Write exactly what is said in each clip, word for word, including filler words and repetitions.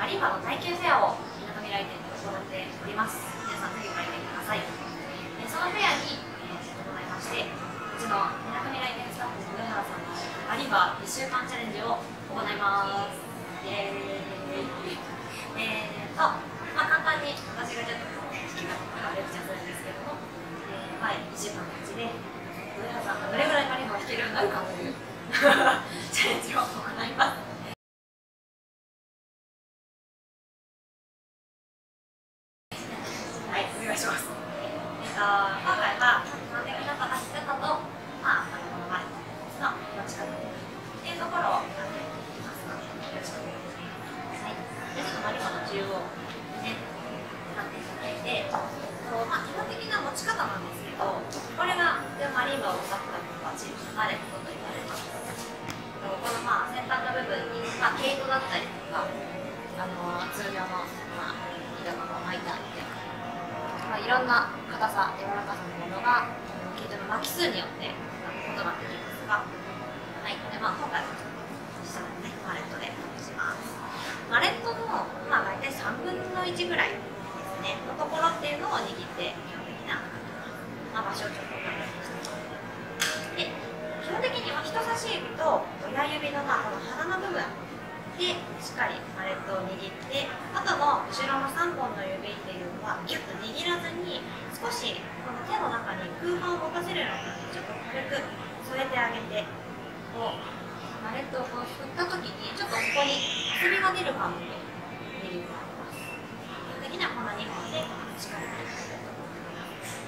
リンバの耐久フェアをみなとみらい店で行っております。皆さんぜひご来店ください。えそのフェアに、えー、行いまして、うちのみなとみらい店スタッフの上原さんのマリンバいっしゅうかんチャレンジを行います。イエーイ。えーと、まあ、簡単に私がちょっと弾き語りとかレクチャーするんですけども、えー、はい、いっしゅうかんのうちで上原さんがどれぐらいマリンバを弾けるようになるかというチャレンジを行います。はい、お願いします。えっと、今回は基本的な叩き方と、まあ、あのこのマリンバの持ち方っていうところを考えていきますので、よろしくお願いします。はい、でちょっとマリンバの中央にね、立っていただいて、こうまあ、基本的な持ち方なんですけど、これがマリンバを叩くためのバチッとマレットと言われます。このまあ先端の部分に、まあ、毛糸だったりとか、あの通常の、まあ、糸が巻いてあって、まあ、いろんな硬さ、柔らかさのものが毛糸の巻き数によって異なってきますが、はい、でまあ、今回は実際にね、マレットでします。マレットの、まあ、大体さんぶんのいちぐらいですね、のところっていうのを握って、基本的な、まあ、場所をちょっと考えてきた。で、基本的には人差し指と親指の、まあ、この鼻の部分でしっかりマレットを握って、あとの後ろのさんぼんの指っていうのはギュッと握らずに、少しこの手の中に空間を持たせるような感じでちょっと軽く添えてあげて、こうマレットをこう振った時にちょっとここにくびが出る感じで握ります。基本的にはこのにほんでしっかり握っていきたいと思います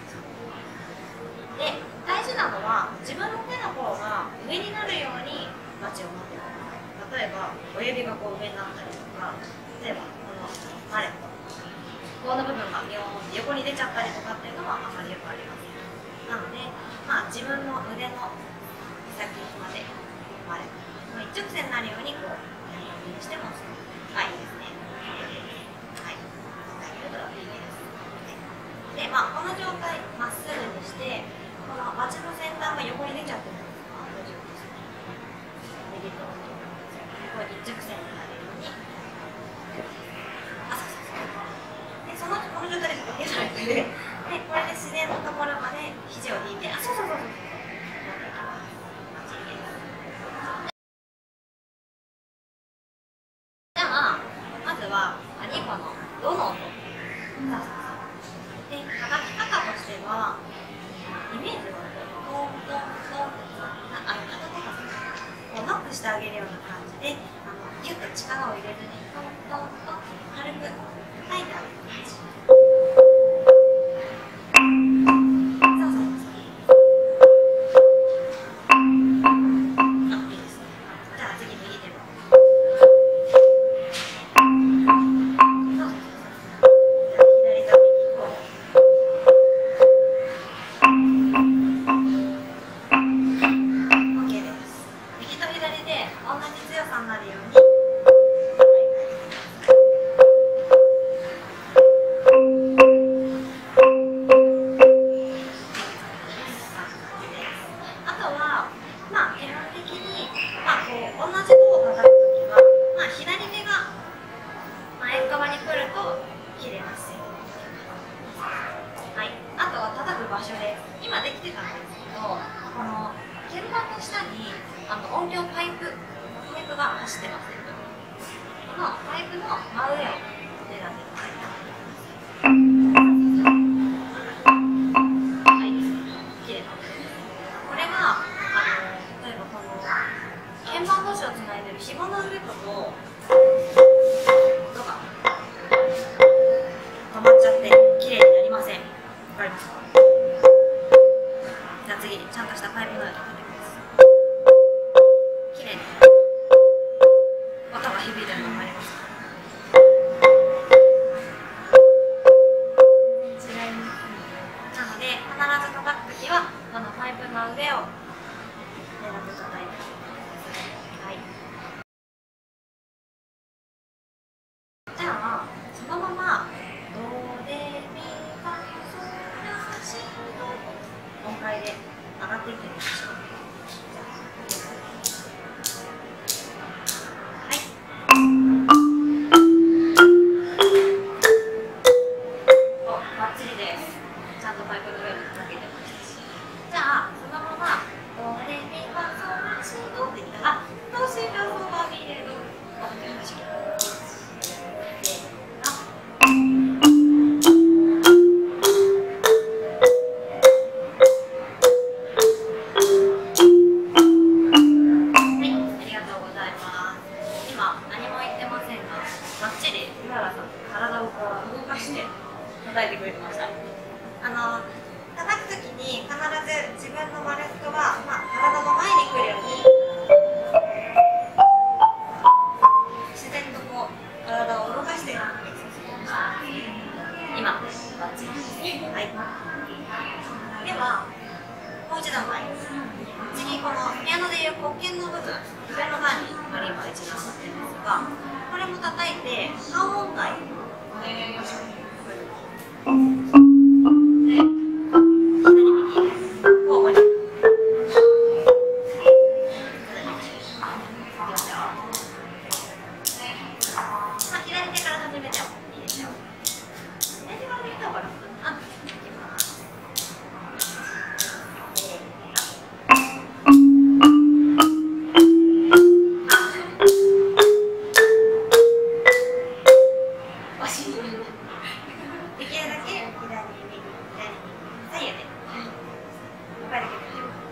。で、大事なのは自分の手の方が上になるようにバチを持ってください。例えば親指がこう上になったりとか、例えばこのマレットこの部分がビヨーンって横に出ちゃったりとかっていうのはあまりよくありません。なので、まあ、自分の腕の先までマレット一直線になるようにこうやるようにしてもあいいですね。はい、いいです。で、まあ、この状態まっすぐにして、このバチの先端が横に出ちゃってるんですが、大丈夫ですね。右と右とこう一直線になるように。あ、そうそうそう。で、そのこの状態でちょっと手が開いて、で、これで自然のところまで肘を引いて、あ、そうそうそうそう。じゃあ、まずはマリンバのどの音。で、叩き方としては、イメージはトントントンって、あの肩とかこうノックしてあげるような感じで、あのギュッと力を入れずにトントントン軽く叩いてあげる感じ。そうそうそう。あ、いいですね。じゃあ次右手も。そうそうそう。左と右こう。同じ強さになるように、はいあとは、まあ、基本的に、まあ、こう同じ方を叩くときは、まあ、左手が前側に来ると切れます。はい、あとは叩く場所です。今できてたんですけど、この鍵盤の下にあの音量パイプパイプが走ってます。このパイプの真上を狙ってください。はい、綺麗な音です。これがあの例えばこの鍵盤同士をつないでる紐の上とこう音が止まっちゃって綺麗になりません。わかりますか？じゃあ次ちゃんとしたパイプの上とかで綺麗に音が響いてるの分かりますか？ 体をこう動かして叩いてくれてました。あの叩くときに必ず自分のバレットが、まあ、体の前に来るように自然とこう体を動かして今バッチリです。はい、ではもう一段階、次このピアノでいう黒鍵の部分、上の段にマリンバが一段上がってるんですが、これも叩いて半音階できるだけ左右左右左右で分かるけど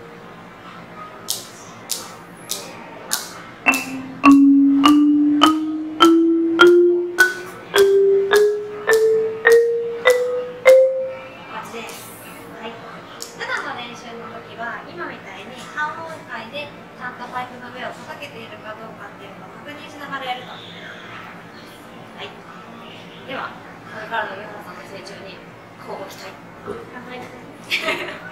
感じです。はい。普段の練習の時は今みたいに半音階でちゃんとパイプの上を叩けているかどうかっていうのを確認しながらやると。はい。では。これからの岩原さんの成長に乞うご期待。頑張ります。